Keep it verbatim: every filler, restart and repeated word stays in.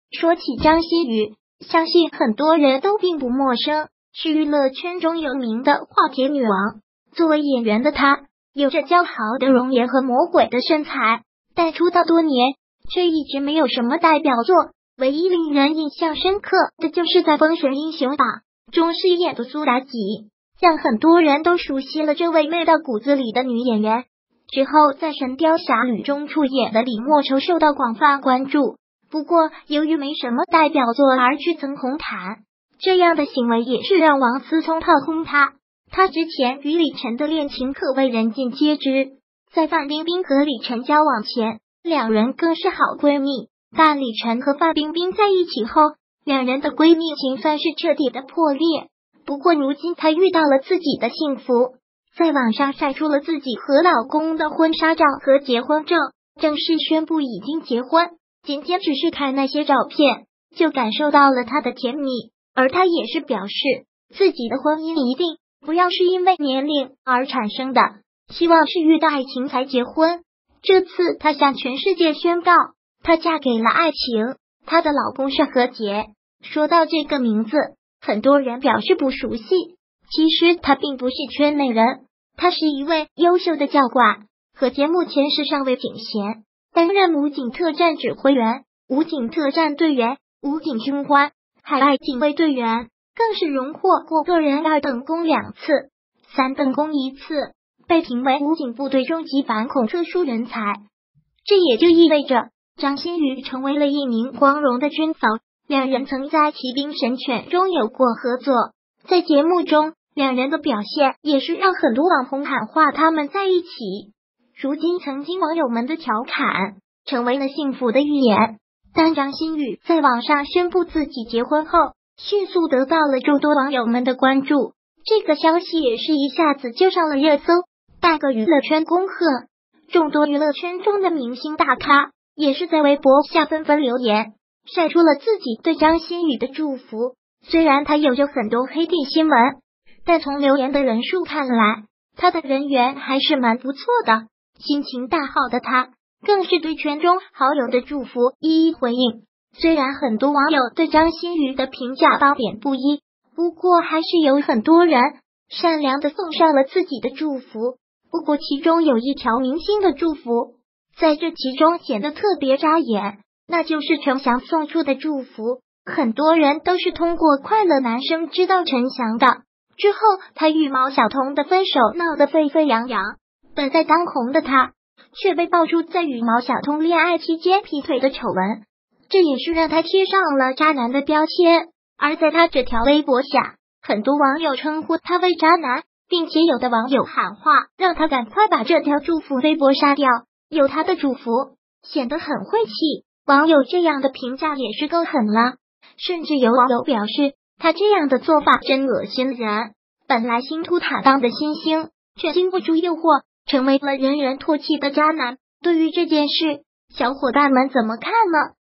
说起张馨予，相信很多人都并不陌生，是娱乐圈中有名的话题女王。作为演员的她，有着姣好的容颜和魔鬼的身材，但出道多年却一直没有什么代表作。唯一令人印象深刻的就是在《封神英雄榜》中饰演的苏妲己，让很多人都熟悉了这位媚到骨子里的女演员。之后在《神雕侠侣》中出演的李莫愁受到广泛关注，不过由于没什么代表作而去蹭红毯，这样的行为也是让王思聪炮轰她。她之前与李晨的恋情可谓人尽皆知，在范冰冰和李晨交往前，两人更是好闺蜜，但李晨和范冰冰在一起后，两人的闺蜜情算是彻底的破裂。不过如今她遇到了自己的幸福，在网上晒出了自己和老公的婚纱照和结婚证，正式宣布已经结婚。仅仅只是看那些照片，就感受到了她的甜蜜，而她也是表示自己的婚姻一定不要是因为年龄而产生的，希望是遇到爱情才结婚。这次她向全世界宣告，她嫁给了爱情，她的老公是何洁。说到这个名字，很多人表示不熟悉，其实她并不是圈内人，她是一位优秀的教官。何洁目前是上尉警衔，担任武警特战指挥员、武警特战队员、武警军官、海外警卫队员，更是荣获过个人二等功两次、三等功一次，被评为武警部队中级反恐特殊人才。这也就意味着张馨予成为了一名光荣的军嫂。两人曾在《骑兵神犬》中有过合作，在节目中两人的表现也是让很多网红喊话他们在一起。如今曾经网友们的调侃成为了幸福的预言，但张馨予在网上宣布自己结婚后，迅速得到了众多网友们的关注。这个消息也是一下子就上了热搜，带个娱乐圈恭贺。众多娱乐圈中的明星大咖也是在微博下纷纷留言，晒出了自己对张馨予的祝福。虽然他有着很多黑地新闻，但从留言的人数看来，他的人缘还是蛮不错的。心情大好的他，更是对圈中好友的祝福一一回应。虽然很多网友对张馨予的评价褒贬不一，不过还是有很多人善良的送上了自己的祝福。不过其中有一条明星的祝福，在这其中显得特别扎眼，那就是陈翔送出的祝福。很多人都是通过快乐男生知道陈翔的，之后他与毛晓彤的分手闹得沸沸扬扬，本在当红的他却被爆出在与毛晓彤恋爱期间劈腿的丑闻，这也是让他贴上了渣男的标签。而在他这条微博下，很多网友称呼他为渣男，并且有的网友喊话让他赶快把这条祝福微博杀掉，有他的祝福显得很晦气。网友这样的评价也是够狠了，甚至有网友表示他这样的做法真恶心人，本来星途坦荡的新星却经不住诱惑，成为了人人唾弃的渣男。对于这件事，小伙伴们怎么看呢？